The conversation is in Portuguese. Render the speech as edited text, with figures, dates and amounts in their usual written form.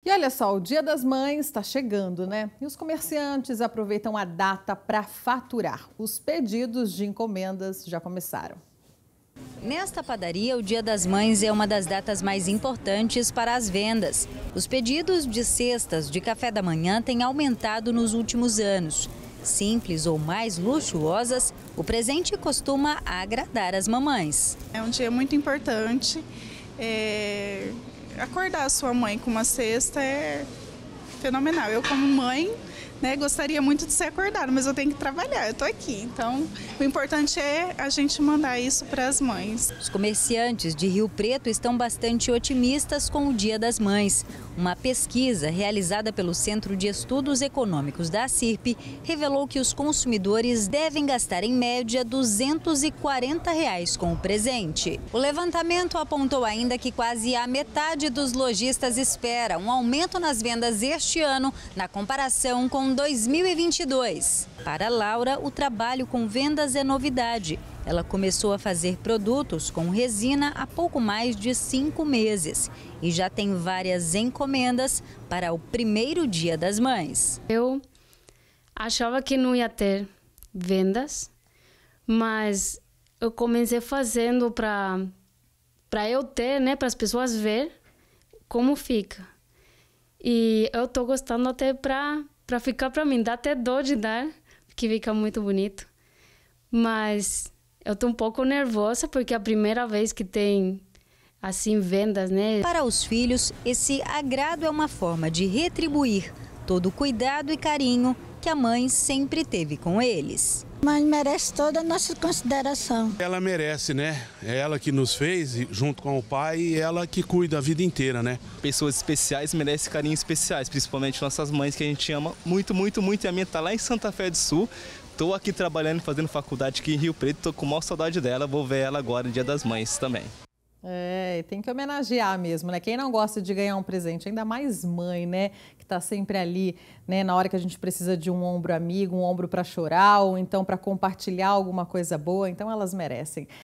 E olha só, o Dia das Mães está chegando, né? E os comerciantes aproveitam a data para faturar. Os pedidos de encomendas já começaram. Nesta padaria, o Dia das Mães é uma das datas mais importantes para as vendas. Os pedidos de cestas de café da manhã têm aumentado nos últimos anos. Simples ou mais luxuosas, o presente costuma agradar as mamães. É um dia muito importante. Acordar a sua mãe com uma cesta é fenomenal. Eu, como mãe, gostaria muito de ser acordada, mas eu tenho que trabalhar, eu estou aqui. Então, o importante é a gente mandar isso para as mães. Os comerciantes de Rio Preto estão bastante otimistas com o Dia das Mães. Uma pesquisa realizada pelo Centro de Estudos Econômicos da CIRP revelou que os consumidores devem gastar em média R$ 240 com o presente. O levantamento apontou ainda que quase a metade dos lojistas espera um aumento nas vendas este ano na comparação com 2022. Para Laura, o trabalho com vendas é novidade. Ela começou a fazer produtos com resina há pouco mais de 5 meses e já tem várias encomendas para o primeiro Dia das Mães. Eu achava que não ia ter vendas, mas eu comecei fazendo para eu ter, para as pessoas ver como fica. E eu tô gostando até para ficar para mim, dá até dó de dar, porque fica muito bonito. Mas eu tô um pouco nervosa porque é a primeira vez que tem assim vendas, Para os filhos, esse agrado é uma forma de retribuir todo o cuidado e carinho que a mãe sempre teve com eles. Mas merece toda a nossa consideração. Ela merece, né? É ela que nos fez, junto com o pai, e ela que cuida a vida inteira, né? Pessoas especiais merecem carinhos especiais, principalmente nossas mães, que a gente ama muito, muito, muito. E a minha tá lá em Santa Fé do Sul. Estou aqui trabalhando, fazendo faculdade aqui em Rio Preto, estou com maior saudade dela, vou ver ela agora no Dia das Mães também. Tem que homenagear mesmo, né? Quem não gosta de ganhar um presente, ainda mais mãe, né? Que tá sempre ali, né? Na hora que a gente precisa de um ombro amigo, um ombro para chorar, ou então para compartilhar alguma coisa boa, então elas merecem.